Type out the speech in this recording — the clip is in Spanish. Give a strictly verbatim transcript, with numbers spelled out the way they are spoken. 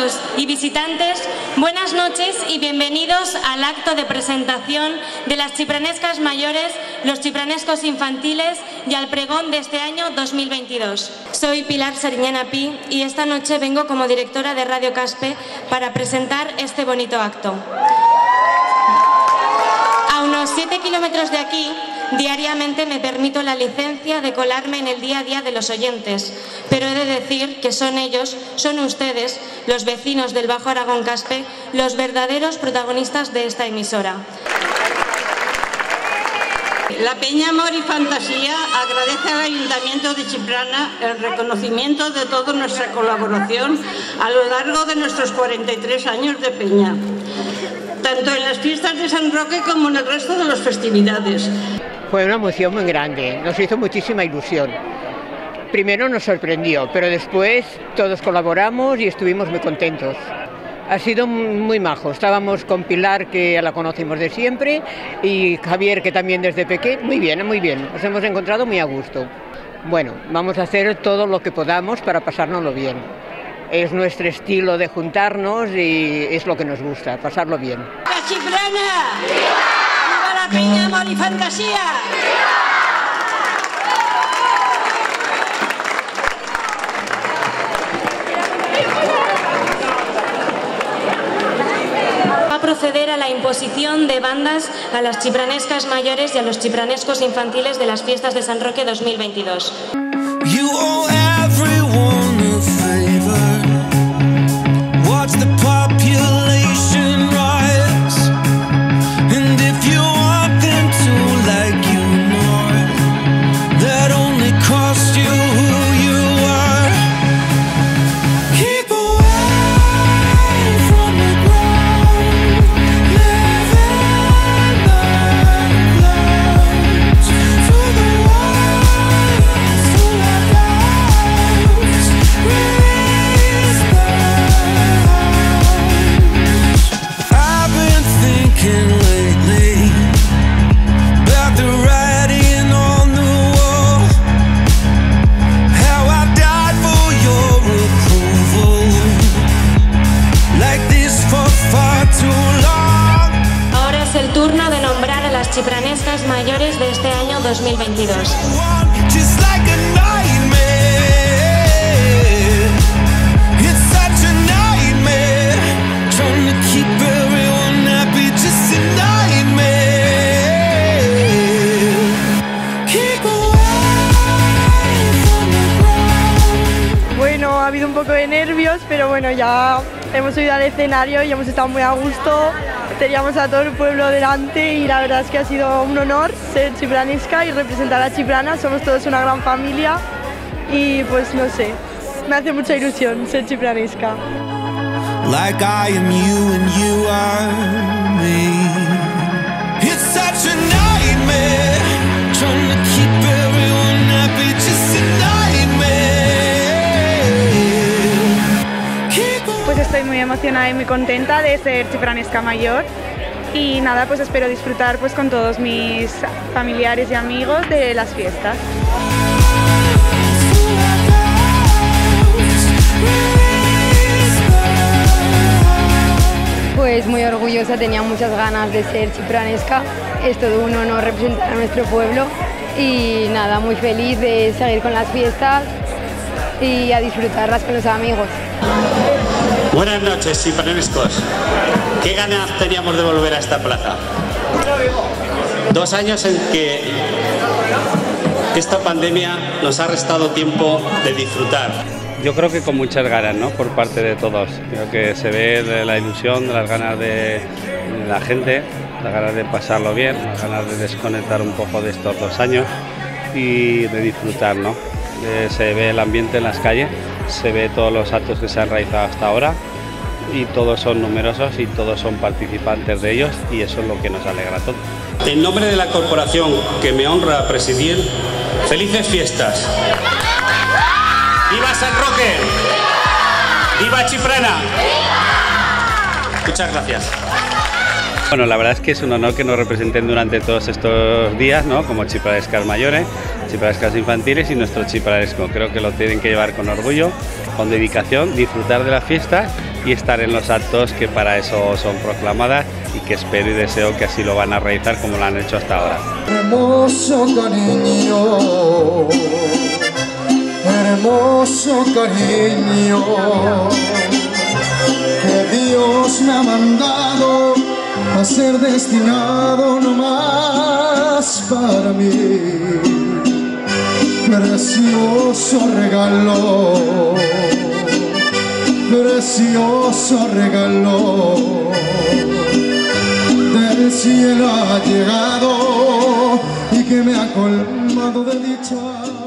invitados y visitantes, buenas noches y bienvenidos al acto de presentación de las chipranescas mayores, los chipranescos infantiles y al pregón de este año dos mil veintidós. Soy Pilar Sariñana Pi y esta noche vengo como directora de Radio Caspe para presentar este bonito acto. A unos siete kilómetros de aquí, diariamente me permito la licencia de colarme en el día a día de los oyentes, pero he de decir que son ellos, son ustedes, los vecinos del Bajo Aragón Caspe, los verdaderos protagonistas de esta emisora. La Peña Amor y Fantasía agradece al Ayuntamiento de Chiprana el reconocimiento de toda nuestra colaboración a lo largo de nuestros cuarenta y tres años de Peña, tanto en las fiestas de San Roque como en el resto de las festividades. Fue una emoción muy grande, nos hizo muchísima ilusión. Primero nos sorprendió, pero después todos colaboramos y estuvimos muy contentos. Ha sido muy majo, estábamos con Pilar, que la conocimos de siempre, y Javier, que también desde pequeño. Muy bien, muy bien, nos hemos encontrado muy a gusto. Bueno, vamos a hacer todo lo que podamos para pasárnoslo bien. Es nuestro estilo de juntarnos y es lo que nos gusta, pasarlo bien. ¡La Chiprana! ¡Viva la Peña Amor y Fantasía! Va a proceder a la imposición de bandas a las chipranescas mayores y a los chipranescos infantiles de las fiestas de San Roque dos mil veintidós. Chipranescas mayores de este año dos mil veintidós. Bueno, ha habido un poco de nervios, pero bueno, ya hemos subido al escenario y hemos estado muy a gusto. Teníamos a todo el pueblo delante y la verdad es que ha sido un honor ser chipranesca y representar a Chiprana. Somos todos una gran familia y pues no sé, me hace mucha ilusión ser chipranesca. Like I am you and you are me. It's such a nightmare trying to keep everyone happy, just a nightmare. Pues estoy muy emocionada y muy contenta de ser chipranesca mayor y nada, pues espero disfrutar pues con todos mis familiares y amigos de las fiestas. Pues muy orgullosa, tenía muchas ganas de ser chipranesca, es todo un honor representar a nuestro pueblo y nada, muy feliz de seguir con las fiestas y a disfrutarlas con los amigos. Buenas noches, chipranescos. ¿Qué ganas teníamos de volver a esta plaza? Dos años en que esta pandemia nos ha restado tiempo de disfrutar. Yo creo que con muchas ganas, ¿no?, por parte de todos. Creo que se ve la ilusión, las ganas de la gente, las ganas de pasarlo bien, las ganas de desconectar un poco de estos dos años y de disfrutar, ¿no? Eh, se ve el ambiente en las calles, se ve todos los actos que se han realizado hasta ahora y todos son numerosos y todos son participantes de ellos y eso es lo que nos alegra a todos. En nombre de la corporación que me honra presidir, felices fiestas. ¡Viva San Roque! ¡Viva Chiprana! Muchas gracias. Bueno, la verdad es que es un honor que nos representen durante todos estos días, ¿no?, como chipranescas mayores, chipranescas infantiles y nuestro chipranesco. Creo que lo tienen que llevar con orgullo, con dedicación, disfrutar de las fiestas y estar en los actos que para eso son proclamadas y que espero y deseo que así lo van a realizar como lo han hecho hasta ahora. Hermoso cariño, hermoso cariño, que Dios me ha mandado a ser destinado no más para mí. Precioso regalo, precioso regalo, del cielo ha llegado y que me ha colmado de dicha.